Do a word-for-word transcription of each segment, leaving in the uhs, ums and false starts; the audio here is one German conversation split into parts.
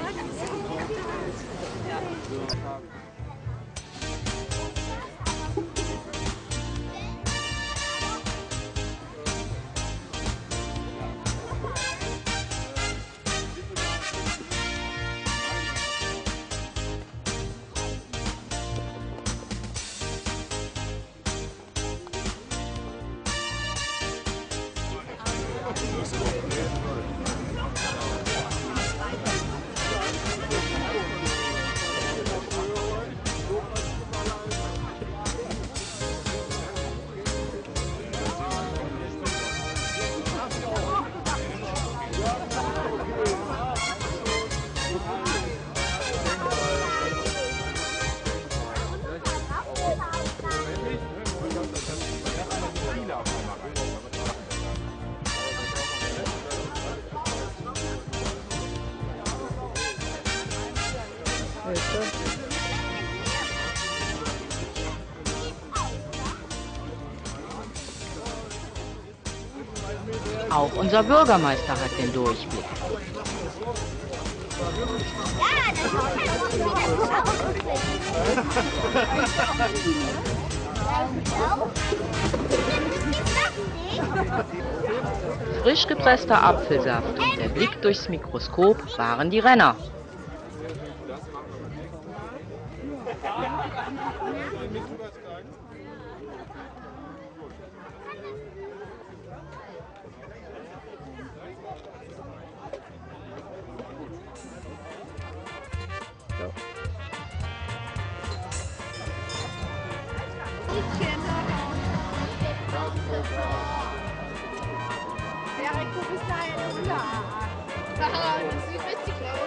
Auch unser Bürgermeister hat den Durchblick. Frisch gepresster Apfelsaft und der Blick durchs Mikroskop waren die Renner. Erik, du bist da eine Ulla. Das sieht witzig aus.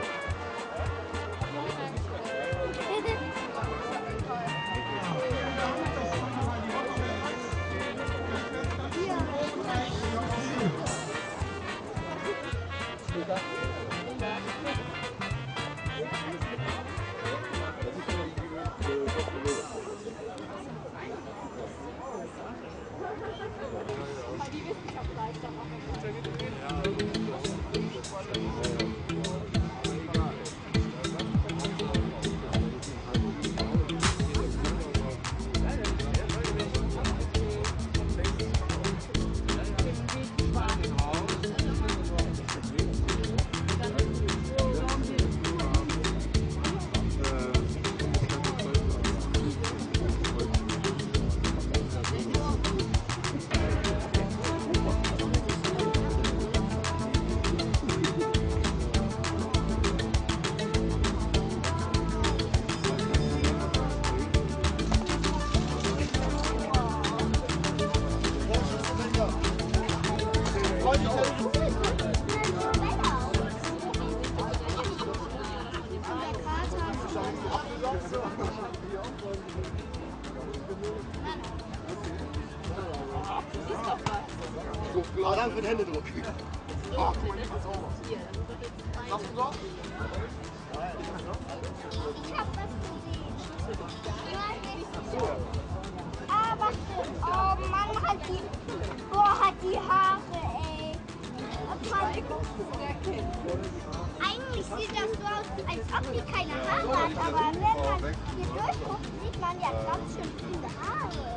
Ah, danke für den Händedruck. Oh, guck mal, jetzt ist sauber. Schaffst du das? Ich hab das gesehen. Ah, warte. Oh Mann, hat die, boah, hat die Haare, ey. Eigentlich sieht das so aus, als ob die keine Haare hat, aber wenn man hier durchguckt, sieht man ja ganz schön viele Haare.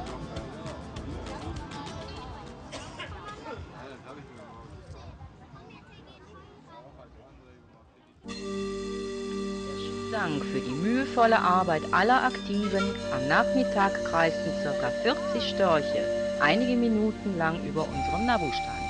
Dank für die mühevolle Arbeit aller Aktiven. Am Nachmittag kreisten ca. vierzig Störche einige Minuten lang über unserem Nabu-Stein.